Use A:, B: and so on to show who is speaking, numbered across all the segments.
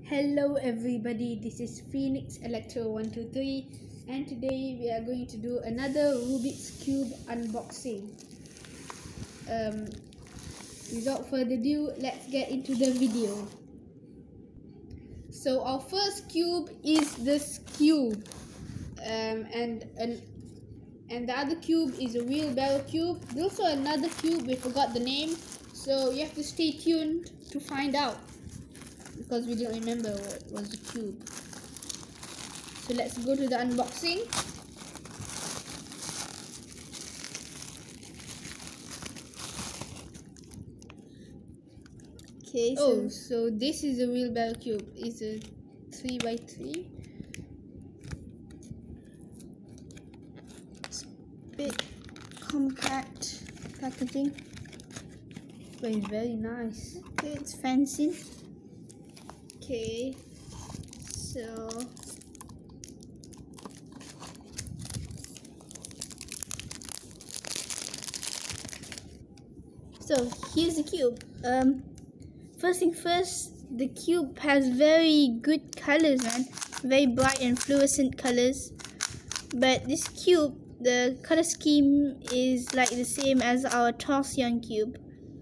A: Hello everybody, this is Phoenix Electro 123 and today we are going to do another Rubik's Cube unboxing. Without further ado, let's get into the video. So our first cube is this cube, and the other cube is a wheelbarrow cube. There's also another cube, we forgot the name, so you have to stay tuned to find out, because we don't remember what was the cube. So let's go to the unboxing. Okay, so this is a wheelbarrow cube. It's a 3x3. It's a bit compact packaging, but it's very nice. Okay, it's fancy. Okay, so here's the cube. First thing first, the cube has very good colors, man. Very bright and fluorescent colors. But this cube, the color scheme is like the same as our Torsion cube.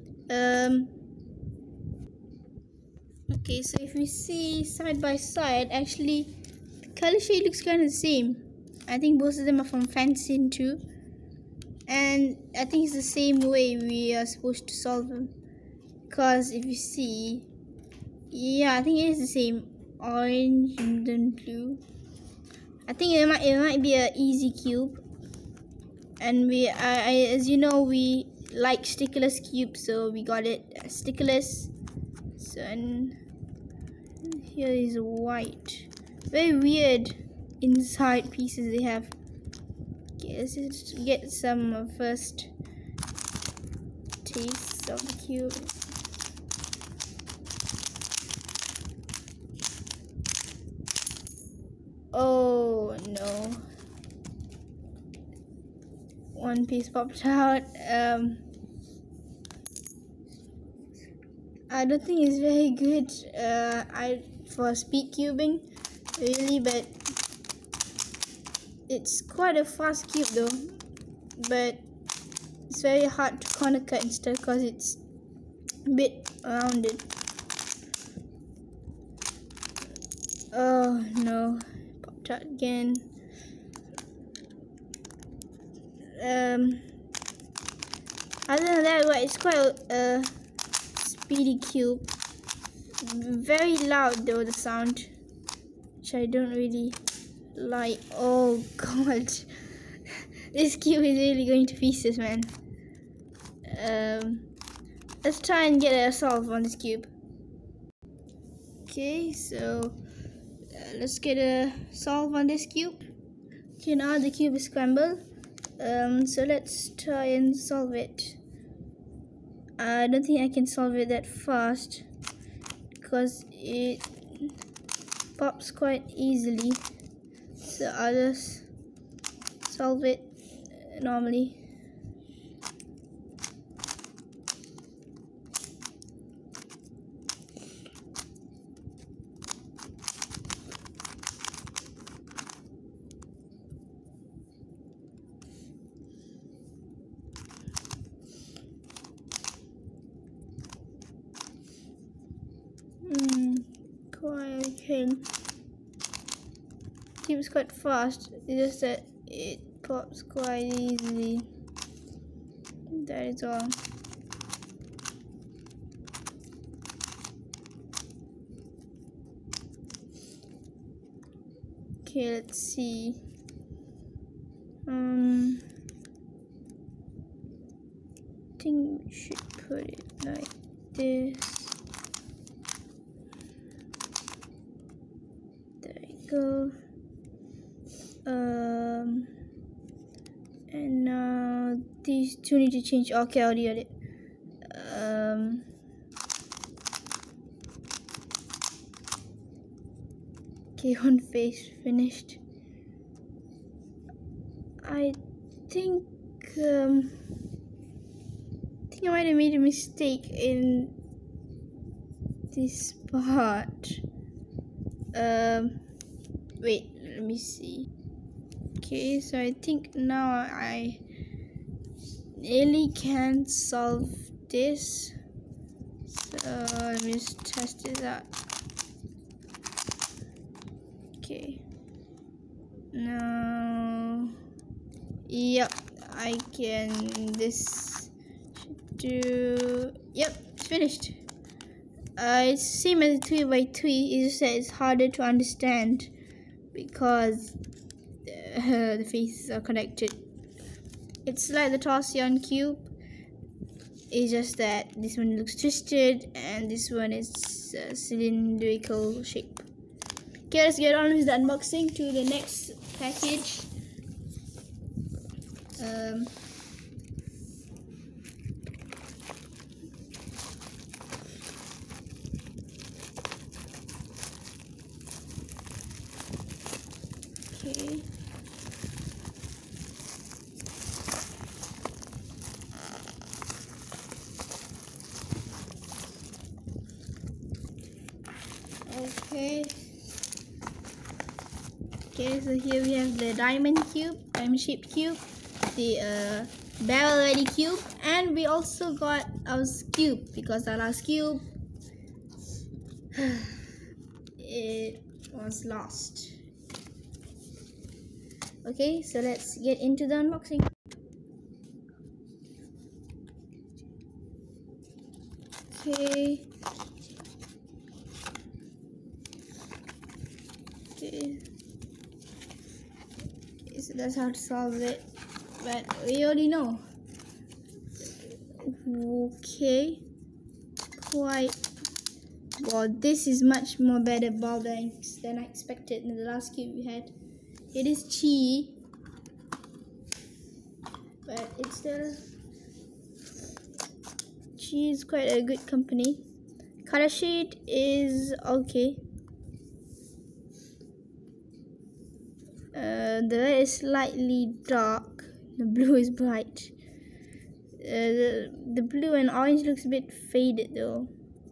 A: Okay, so if we see side by side, actually the color shade looks kind of the same. I think both of them are from Fansin too, and I think it's the same way we are supposed to solve them, because if you see, yeah, I think it is the same, orange and then blue. I think it might be an easy cube, and as you know, we like stickerless cubes, so we got it stickerless. So, and here is white. Very weird inside pieces they have. Okay, let's just get some first taste of the cube. Oh no. One piece popped out. I don't think it's very good for speed cubing, really, but it's quite a fast cube though. But it's very hard to corner cut instead because it's a bit rounded. Oh no, popped out again. Other than that, well, it's quite a speedy cube. Very loud though, the sound, which I don't really like. Oh god, this cube is really going to pieces, man. Let's try and get a solve on this cube. Okay, so let's get a solve on this cube. Okay, now the cube is scrambled. So let's try and solve it. I don't think I can solve it that fast because it pops quite easily. So I'll just solve it normally. Quite okay. Keeps quite fast. It's just that it pops quite easily. That is all. Okay, let's see. I think we should put it like this. Go. And now these two need to change. Okay, I already got it. Okay, one face finished. I think I might have made a mistake in this part. Wait, let me see. Okay, so I think now I nearly can solve this. So let me just test this out. Okay. Now, yep, I can. This should do. Yep, it's finished. It's the same as 3 by 3. It's just that it's harder to understand because the faces are connected. It's like the Torsion cube. It's just that this one looks twisted and this one is cylindrical shape. Okay, let's get on with the unboxing to the next package. Okay. Okay, so here we have the diamond shaped cube, the barrel ready cube, and we also got our cube because our last cube it was lost. Okay, so let's get into the unboxing. Okay. So that's how to solve it, but we already know. Okay, quite well. This is much more better ball than I expected in the last cube we had. It is cheap, but it's still is quite a good company. Color shade is okay. The red is slightly dark, the blue is bright. The blue and orange looks a bit faded though.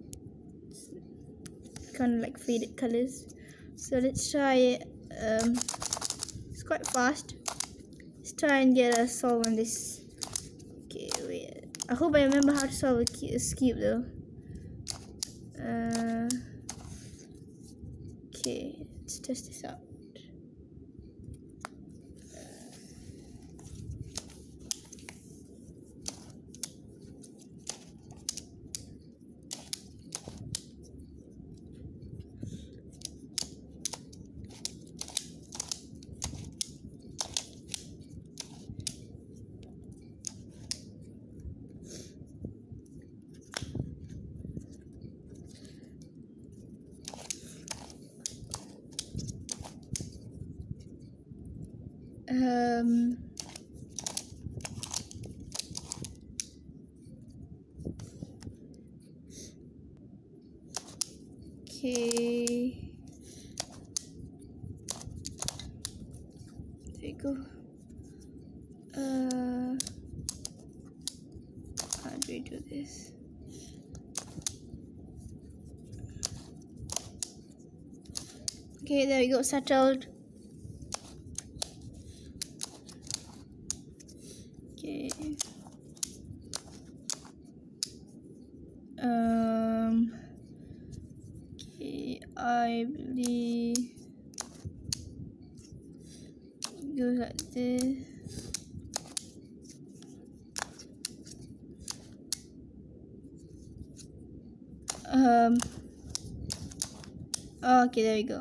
A: It's kind of like faded colors. So let's try it. It's quite fast. Let's try and get a solve on this. Okay, wait. I hope I remember how to solve a cube though. Okay, let's test this out. Okay, there we go. How do we do this? Okay, there we go, settled. Okay. Okay, I believe it goes like this. Okay, there we go.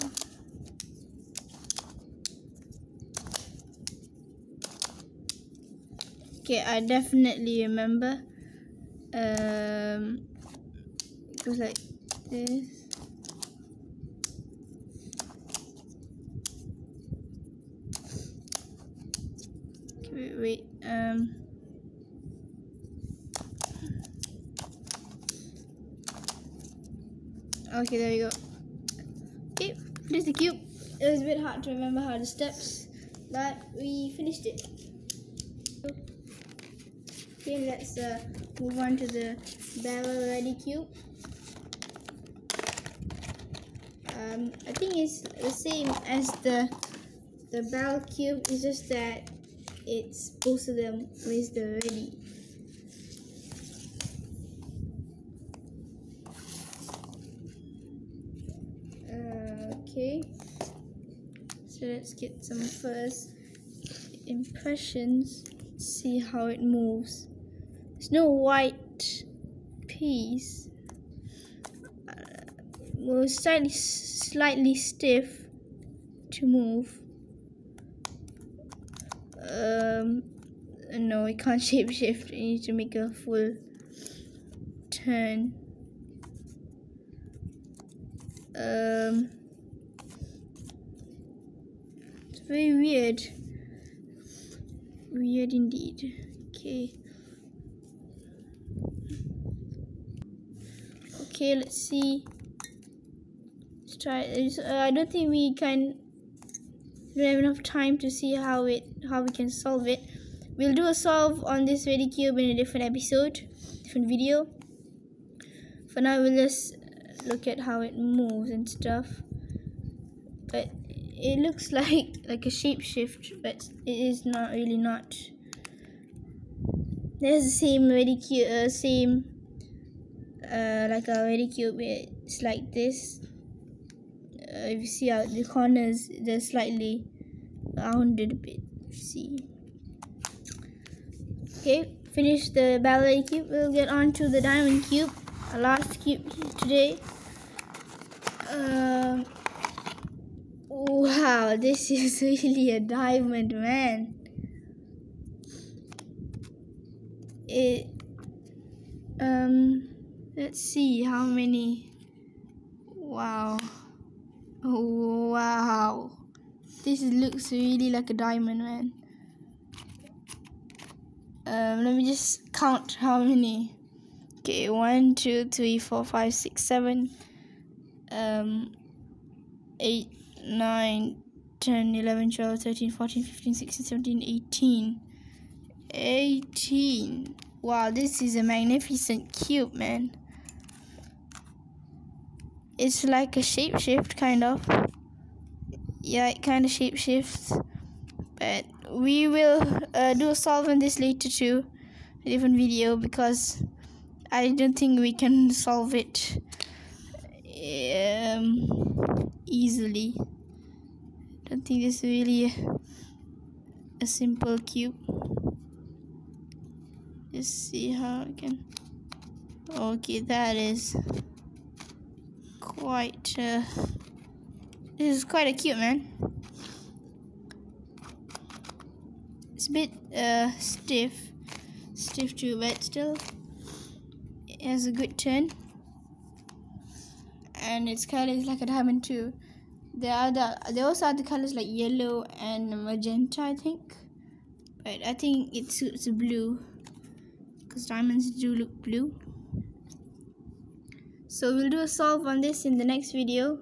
A: Okay, I definitely remember. It goes like this. Okay, wait. Okay, there we go. Okay, finish the cube. It was a bit hard to remember how the steps, but we finished it. Okay, let's move on to the barrel ready cube. I think it's the same as the barrel cube. It's just that it's both of them with the ready. Okay, so let's get some first impressions. See how it moves. There's no white piece. Well, slightly stiff to move. No, it can't shapeshift. You need to make a full turn. It's very weird. Weird indeed. Okay. Okay, let's see. Let's try it. I don't think we don't have enough time to see how we can solve it. We'll do a solve on this ready cube in a different episode, different video. For now, we'll just look at how it moves and stuff. But it looks like a shapeshift, but it is not really not. There's the same ready cube, like a ready cube. It's like this. If you see out the corners, they're slightly rounded a bit. See. Okay, finish the barrel cube. We'll get on to the diamond cube, our last cube today. Wow, this is really a diamond, man. Let's see how many. Wow. Oh, wow. This looks really like a diamond, man. Let me just count how many. Okay, 1, 2, 3, 4, 5, 6, 7, 8, 9, 10, 11, 12, 13, 14, 15, 16, 17, 18. 18. Wow, this is a magnificent cube, man. It's like a shapeshift, kind of. Yeah, it kind of shapeshifts. But we will do a solve on this later too, a different video, because I don't think we can solve it easily. I don't think this is really a simple cube. Let's see how I can. Okay, that is quite. This is quite a cube, man. It's a bit stiff too, but still it has a good turn, and its color is like a diamond too. There also are the colors like yellow and magenta, I think, but I think it suits blue because diamonds do look blue. So we'll do a solve on this in the next video.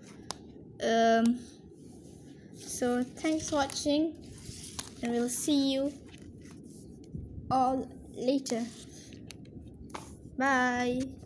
A: So thanks for watching, and we'll see you all later. Bye.